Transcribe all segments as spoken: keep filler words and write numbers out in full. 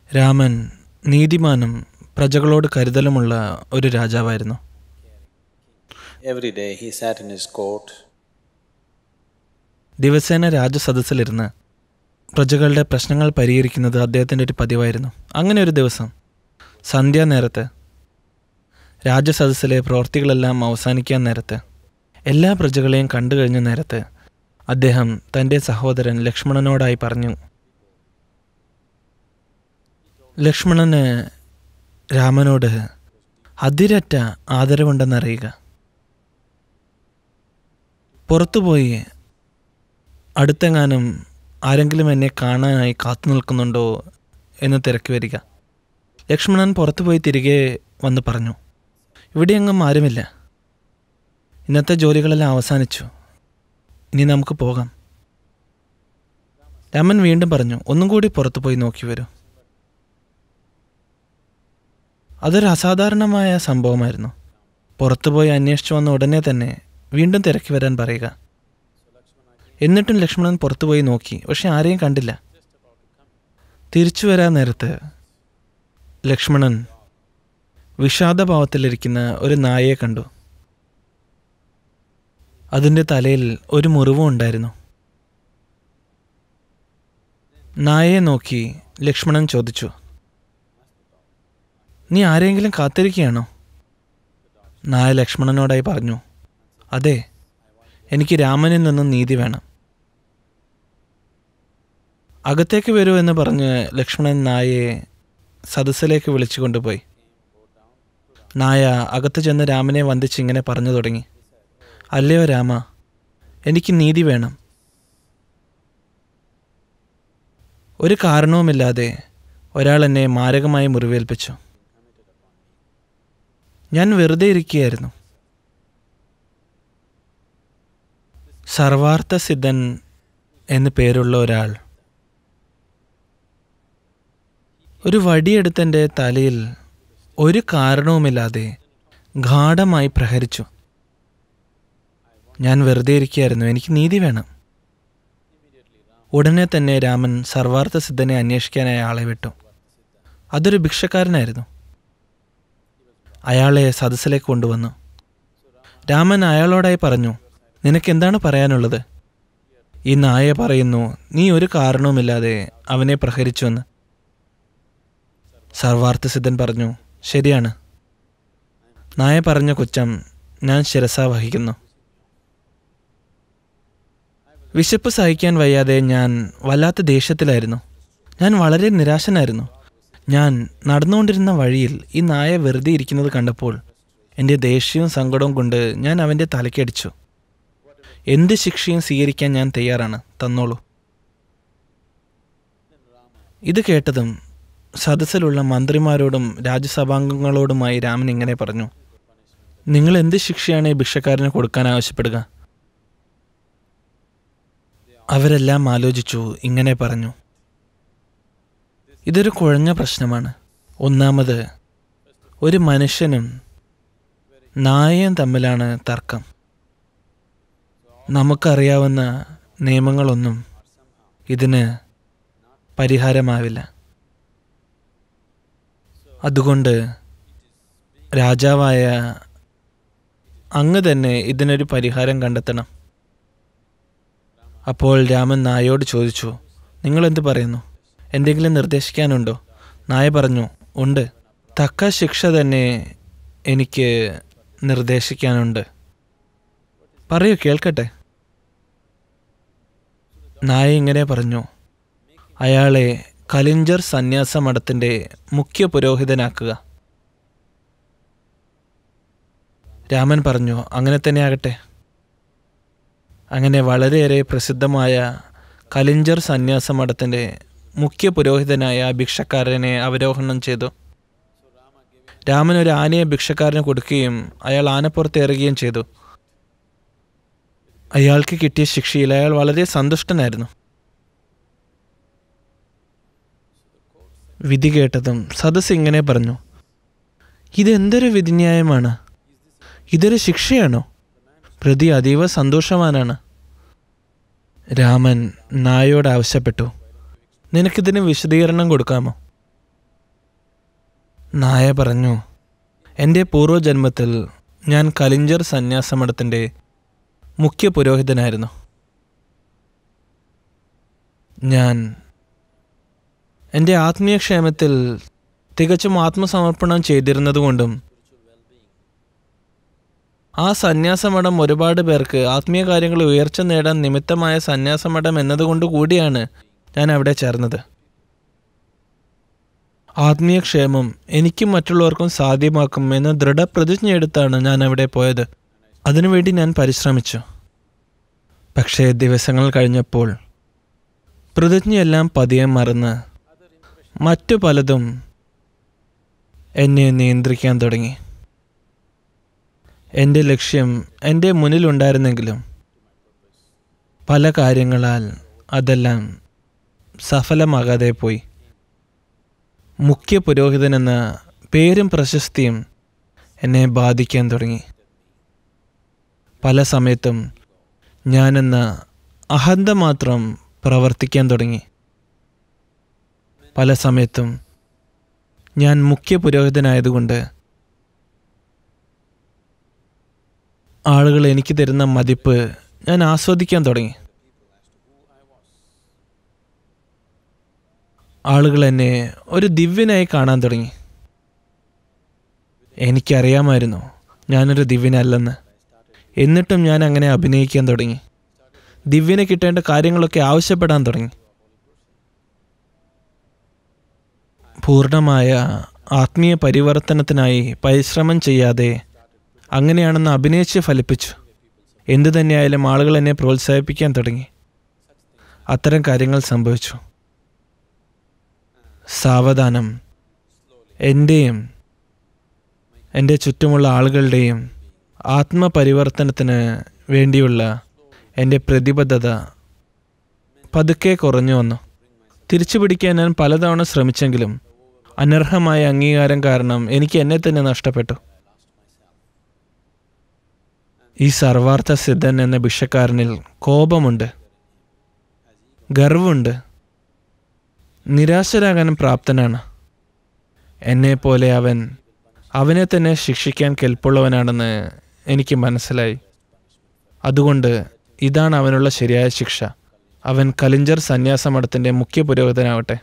രാമൻ നീതിമാനും പ്രജകളോട് കരുതലുമുള്ള ഒരു രാജാവായിരുന്നു. Every day he sat in his court. ദിവസേന രാജസദസ്സിലിരുന്ന് പ്രജകളുടെ പ്രശ്നങ്ങൾ പരിഹരിക്കുന്നത് അദ്ദേഹത്തിൻ്റെ ഒരു പതിവായിരുന്നു. അങ്ങനെ ഒരു ദിവസം സന്ധ്യാനേരത്ത് രാജസദസ്സിലെ പ്രവൃത്തികളെല്ലാം അവസാനിക്കാൻ നേരത്ത്, എല്ലാ പ്രജകളെയും കണ്ടു കഴിഞ്ഞ നേരത്ത് അദ്ദേഹം തൻ്റെ സഹോദരൻ ലക്ഷ്മണനോടായി പറഞ്ഞു. ലക്ഷ്മണന് രാമനോട് അതിരറ്റ ആദരവുണ്ടെന്നറിയുക. പുറത്തുപോയി അടുത്തെങ്ങാനും ആരെങ്കിലും എന്നെ കാണാനായി കാത്തു നിൽക്കുന്നുണ്ടോ എന്ന് തിരക്കി വരിക. ലക്ഷ്മണൻ പുറത്തുപോയി തിരികെ വന്ന് പറഞ്ഞു, ഇവിടെയെങ്ങും ആരുമില്ല. ഇന്നത്തെ ജോലികളെല്ലാം അവസാനിച്ചു. ഇനി നമുക്ക് പോകാം. രാമൻ വീണ്ടും പറഞ്ഞു, ഒന്നും കൂടി പുറത്തു പോയി നോക്കി വരൂ. അതൊരു അസാധാരണമായ സംഭവമായിരുന്നു. പുറത്തുപോയി അന്വേഷിച്ചു വന്ന ഉടനെ തന്നെ വീണ്ടും തിരക്കി വരാൻ പറയുക. എന്നിട്ടും ലക്ഷ്മണൻ പുറത്തുപോയി നോക്കി, പക്ഷെ ആരെയും കണ്ടില്ല. തിരിച്ചു വരാൻ നേരത്ത് ലക്ഷ്മണൻ വിഷാദഭാവത്തിലിരിക്കുന്ന ഒരു നായയെ കണ്ടു. അതിൻ്റെ തലയിൽ ഒരു മുറിവും ഉണ്ടായിരുന്നു. നായയെ നോക്കി ലക്ഷ്മണൻ ചോദിച്ചു, നീ ആരെങ്കിലും കാത്തിരിക്കുകയാണോ? നായ ലക്ഷ്മണനോടായി പറഞ്ഞു, അതെ, എനിക്ക് രാമനിൽ നിന്നും നീതി വേണം. അകത്തേക്ക് വരൂ എന്ന് പറഞ്ഞ് ലക്ഷ്മണൻ നായയെ സദസ്സിലേക്ക് വിളിച്ചു കൊണ്ടുപോയി. നായ അകത്ത് ചെന്ന് രാമനെ വന്ദിച്ച് ഇങ്ങനെ പറഞ്ഞു തുടങ്ങി, അല്ലയോ രാമ, എനിക്ക് നീതി വേണം. ഒരു കാരണവുമില്ലാതെ ഒരാൾ എന്നെ മാരകമായി മുറിവേൽപ്പിച്ചു. ഞാൻ വെറുതെ ഇരിക്കുകയായിരുന്നു. സർവാർത്ഥസിദ്ധൻ എന്ന് പേരുള്ള ഒരാൾ ഒരു വടിയെടുത്തെൻ്റെ തലയിൽ ഒരു കാരണവുമില്ലാതെ ഗാഢമായി പ്രഹരിച്ചു. ഞാൻ വെറുതെ ഇരിക്കുകയായിരുന്നു. എനിക്ക് നീതി വേണം. ഉടനെ തന്നെ രാമൻ സർവാർത്ഥസിദ്ധനെ അന്വേഷിക്കാനായി ആളെ വിട്ടു. അതൊരു ഭിക്ഷക്കാരനായിരുന്നു. അയാളെ സദസ്സിലേക്ക് കൊണ്ടുവന്നു. രാമൻ അയാളോടായി പറഞ്ഞു, നിനക്കെന്താണ് പറയാനുള്ളത്? ഈ നായ പറയുന്നു, നീ ഒരു കാരണവുമില്ലാതെ അവനെ പ്രഹരിച്ചുവെന്ന്. സർവാർത്ഥസിദ്ധൻ പറഞ്ഞു, ശരിയാണ്. നായ പറഞ്ഞ കുറ്റം ഞാൻ ശിരസാ വഹിക്കുന്നു. വിശപ്പ് സഹിക്കാൻ വയ്യാതെ ഞാൻ വല്ലാത്ത ദേഷ്യത്തിലായിരുന്നു. ഞാൻ വളരെ നിരാശനായിരുന്നു. ഞാൻ നടന്നുകൊണ്ടിരുന്ന വഴിയിൽ ഈ നായ വെറുതെ ഇരിക്കുന്നത് കണ്ടപ്പോൾ എൻ്റെ ദേഷ്യവും സങ്കടവും കൊണ്ട് ഞാൻ അവൻ്റെ തലയ്ക്കടിച്ചു. എന്ത് ശിക്ഷയും സ്വീകരിക്കാൻ ഞാൻ തയ്യാറാണ്, തന്നോളൂ. ഇത് കേട്ടതും സദസ്സിലുള്ള മന്ത്രിമാരോടും രാജ്യസഭാംഗങ്ങളോടുമായി രാമൻ ഇങ്ങനെ പറഞ്ഞു, നിങ്ങൾ എന്ത് ശിക്ഷയാണ് ഈ ഭിക്ഷക്കാരന് കൊടുക്കാൻ ആവശ്യപ്പെടുക? അവരെല്ലാം ആലോചിച്ചു ഇങ്ങനെ പറഞ്ഞു, ഇതൊരു കുഴഞ്ഞ പ്രശ്നമാണ്. ഒന്നാമത്, ഒരു മനുഷ്യനും നായയും തമ്മിലാണ് തർക്കം. നമുക്കറിയാവുന്ന നിയമങ്ങളൊന്നും ഇതിന് പരിഹാരമാവില്ല. അതുകൊണ്ട് രാജാവായ അങ്ങ് തന്നെ ഇതിനൊരു പരിഹാരം കണ്ടെത്തണം. അപ്പോൾ രാമൻ നായയോട് ചോദിച്ചു, നിങ്ങളെന്ത് പറയുന്നു? എന്തെങ്കിലും നിർദ്ദേശിക്കാനുണ്ടോ? നായ പറഞ്ഞു, ഉണ്ട്. തക്ക ശിക്ഷ തന്നെ എനിക്ക് നിർദ്ദേശിക്കാനുണ്ട്. പറയൂ, കേൾക്കട്ടെ. നായ ഇങ്ങനെ പറഞ്ഞു, അയാളെ കലിഞ്ചർ സന്യാസ മഠത്തിൻ്റെ മുഖ്യ പുരോഹിതനാക്കുക. രാമൻ പറഞ്ഞു, അങ്ങനെ തന്നെ ആകട്ടെ. അങ്ങനെ വളരെയേറെ പ്രസിദ്ധമായ കലിഞ്ചർ സന്യാസ മഠത്തിൻ്റെ മുഖ്യ പുരോഹിതനായ ഭിക്ഷക്കാരനെ അവരോഹണം ചെയ്തു. രാമൻ ഒരു ആനയെ ഭിക്ഷക്കാരന് കൊടുക്കുകയും അയാൾ ആനപ്പുറത്തേറുകയും ചെയ്തു. അയാൾക്ക് കിട്ടിയ ശിക്ഷയിൽ അയാൾ വളരെ സന്തുഷ്ടനായിരുന്നു. വിധി കേട്ടതും സദസ്സ് ഇങ്ങനെ പറഞ്ഞു, ഇതെന്തൊരു വിധിന്യായമാണ്? ഇതൊരു ശിക്ഷയാണോ? പ്രതി അതീവ സന്തോഷവാനാണ്. രാമൻ നായയോട് ആവശ്യപ്പെട്ടു, നിനക്കിതിന് വിശദീകരണം കൊടുക്കാമോ? നായ പറഞ്ഞു, എൻ്റെ പൂർവ്വജന്മത്തിൽ ഞാൻ കലിഞ്ചർ സന്യാസമഠത്തിൻ്റെ മുഖ്യ പുരോഹിതനായിരുന്നു. ഞാൻ എൻ്റെ ആത്മീയക്ഷേമത്തിൽ തികച്ചും ആത്മസമർപ്പണം ചെയ്തിരുന്നതുകൊണ്ടും ആ സന്യാസമഠം ഒരുപാട് പേർക്ക് ആത്മീയ കാര്യങ്ങൾ ഉയർച്ച നേടാൻ നിമിത്തമായ സന്യാസമഠം എന്നതുകൊണ്ട് കൂടിയാണ് ഞാൻ അവിടെ ചേർന്നത്. ആത്മീയക്ഷേമം എനിക്കും മറ്റുള്ളവർക്കും സാധ്യമാക്കും എന്ന ദൃഢപ്രതിജ്ഞ എടുത്താണ് ഞാൻ അവിടെ പോയത്. അതിനുവേണ്ടി ഞാൻ പരിശ്രമിച്ചു. പക്ഷേ ദിവസങ്ങൾ കഴിഞ്ഞപ്പോൾ പ്രതിജ്ഞയെല്ലാം പതിയെ മറന്ന് മറ്റു പലതും എന്നെ നിയന്ത്രിക്കാൻ തുടങ്ങി. എൻ്റെ ലക്ഷ്യം എൻ്റെ മുന്നിലുണ്ടായിരുന്നെങ്കിലും പല കാര്യങ്ങളാൽ അതെല്ലാം സഫലമാകാതെ പോയി. മുഖ്യ പുരോഹിതനെന്ന പേരും പ്രശസ്തിയും എന്നെ ബാധിക്കാൻ തുടങ്ങി. പല സമയത്തും ഞാനെന്ന അഹന്ത മാത്രം പ്രവർത്തിക്കാൻ തുടങ്ങി. പല സമയത്തും ഞാൻ മുഖ്യ പുരോഹിതനായതുകൊണ്ട് ആളുകൾ എനിക്ക് തരുന്ന മതിപ്പ് ഞാൻ ആസ്വദിക്കാൻ തുടങ്ങി. ആളുകൾ എന്നെ ഒരു ദിവ്യനായി കാണാൻ തുടങ്ങി. എനിക്കറിയാമായിരുന്നു ഞാനൊരു ദിവ്യനല്ലെന്ന്. എന്നിട്ടും ഞാൻ അങ്ങനെ അഭിനയിക്കാൻ തുടങ്ങി. ദിവ്യന് കിട്ടേണ്ട കാര്യങ്ങളൊക്കെ ആവശ്യപ്പെടാൻ തുടങ്ങി. പൂർണ്ണമായ ആത്മീയ പരിവർത്തനത്തിനായി പരിശ്രമം ചെയ്യാതെ അങ്ങനെയാണെന്ന് അഭിനയിച്ച് ഫലിപ്പിച്ചു. എന്തു തന്നെയായാലും ആളുകൾ എന്നെ പ്രോത്സാഹിപ്പിക്കാൻ തുടങ്ങി. അത്തരം കാര്യങ്ങൾ സംഭവിച്ചു. സാവധാനം എൻ്റെയും എൻ്റെ ചുറ്റുമുള്ള ആളുകളുടെയും ആത്മപരിവർത്തനത്തിന് വേണ്ടിയുള്ള എൻ്റെ പ്രതിബദ്ധത പതുക്കെ കുറഞ്ഞു വന്നു. തിരിച്ചു പിടിക്കാൻ ഞാൻ പലതവണ ശ്രമിച്ചെങ്കിലും അനർഹമായ അംഗീകാരം കാരണം എനിക്ക് എന്നെ തന്നെ നഷ്ടപ്പെട്ടു. ഈ സർവാർത്ഥ സിദ്ധൻ എന്ന ഭിക്ഷക്കാരനിൽ കോപമുണ്ട്, ഗർവുണ്ട്, നിരാശരാകാൻ പ്രാപ്തനാണ്. എന്നെപ്പോലെ അവൻ അവനെ തന്നെ ശിക്ഷിക്കാൻ കെൽപ്പുള്ളവനാണെന്ന് എനിക്ക് മനസ്സിലായി. അതുകൊണ്ട് ഇതാണ് അവനുള്ള ശരിയായ ശിക്ഷ. അവൻ കലിഞ്ചർ സന്യാസമഠത്തിൻ്റെ മുഖ്യ പുരോഹിതനാവട്ടെ.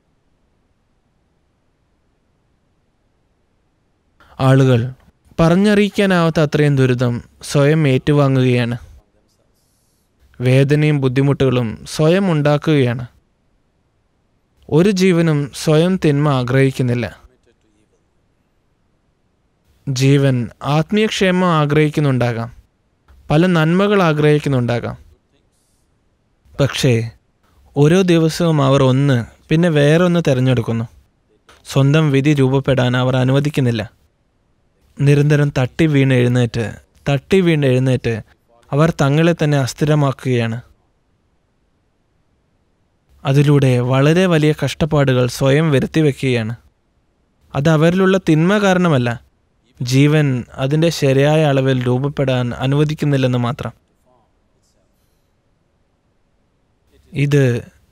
ആളുകൾ പറഞ്ഞറിയിക്കാനാവാത്ത അത്രയും ദുരിതം സ്വയം ഏറ്റുവാങ്ങുകയാണ്. വേദനയും ബുദ്ധിമുട്ടുകളും സ്വയം ഉണ്ടാക്കുകയാണ്. ഒരു ജീവനും സ്വയം തിന്മ ആഗ്രഹിക്കുന്നില്ല. ജീവൻ ആത്മീയക്ഷേമം ആഗ്രഹിക്കുന്നുണ്ടാകാം, പല നന്മകൾ ആഗ്രഹിക്കുന്നുണ്ടാകാം. പക്ഷേ ഓരോ ദിവസവും അവർ ഒന്ന് പിന്നെ വേറൊന്ന് തിരഞ്ഞെടുക്കുന്നു. സ്വന്തം വിധി രൂപപ്പെടാൻ അവർ അനുവദിക്കുന്നില്ല. നിരന്തരം തട്ടി വീണ് എഴുന്നേറ്റ് തട്ടി വീണ് എഴുന്നേറ്റ് അവർ തങ്ങളെ തന്നെ അസ്ഥിരമാക്കുകയാണ്. അതിലൂടെ വളരെ വലിയ കഷ്ടപ്പാടുകൾ സ്വയം വരുത്തി വയ്ക്കുകയാണ്. അത് അവരിലുള്ള തിന്മ കാരണമല്ല, ജീവൻ അതിൻ്റെ ശരിയായ അളവിൽ രൂപപ്പെടാൻ അനുവദിക്കുന്നില്ലെന്ന് മാത്രം. ഇത്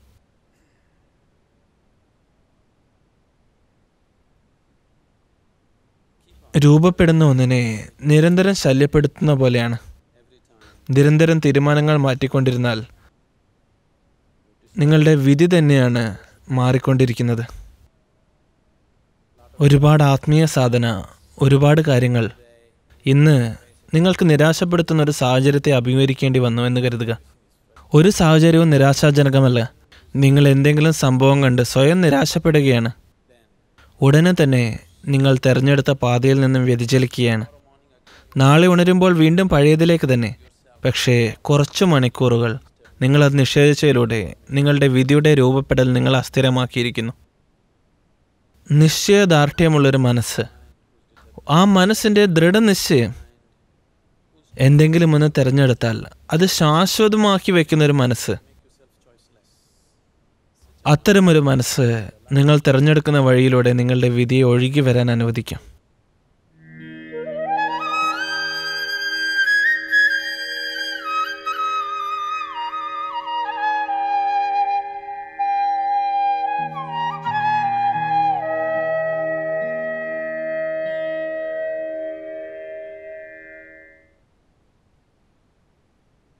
രൂപപ്പെടുന്ന ഒന്നിനെ നിരന്തരം ശല്യപ്പെടുത്തുന്ന പോലെയാണ്. നിരന്തരം തീരുമാനങ്ങൾ മാറ്റിക്കൊണ്ടിരുന്നാൽ നിങ്ങളുടെ വിധി തന്നെയാണ് മാറിക്കൊണ്ടിരിക്കുന്നത്. ഒരുപാട് ആത്മീയ സാധന, ഒരുപാട് കാര്യങ്ങൾ ഇന്ന് നിങ്ങൾക്ക് നിരാശപ്പെടുത്തുന്ന ഒരു സാഹചര്യത്തെ അഭിമുഖീകരിക്കേണ്ടി വന്നു എന്ന് കരുതുക. ഒരു സാഹചര്യവും നിരാശാജനകമല്ല. നിങ്ങൾ എന്തെങ്കിലും സംഭവം കണ്ട് സ്വയം നിരാശപ്പെടുകയാണ്. ഉടനെ തന്നെ നിങ്ങൾ തിരഞ്ഞെടുത്ത പാതയിൽ നിന്നും വ്യതിചലിക്കുകയാണ്. നാളെ ഉണരുമ്പോൾ വീണ്ടും പഴയതിലേക്ക് തന്നെ. പക്ഷേ കുറച്ചു മണിക്കൂറുകൾ നിങ്ങളത് നിഷേധിച്ചതിലൂടെ നിങ്ങളുടെ വിധിയുടെ രൂപപ്പെടൽ നിങ്ങൾ അസ്ഥിരമാക്കിയിരിക്കുന്നു. നിശ്ചയദാർഢ്യമുള്ളൊരു മനസ്സ്, ആ മനസ്സിൻ്റെ ദൃഢനിശ്ചയം എന്തെങ്കിലും ഒന്ന് തിരഞ്ഞെടുത്താൽ അത് ശാശ്വതമാക്കി വയ്ക്കുന്നൊരു മനസ്സ്, അത്തരമൊരു മനസ്സ് നിങ്ങൾ തിരഞ്ഞെടുക്കുന്ന വഴിയിലൂടെ നിങ്ങളുടെ വിധിയെ ഒഴുകി വരാൻ അനുവദിക്കും.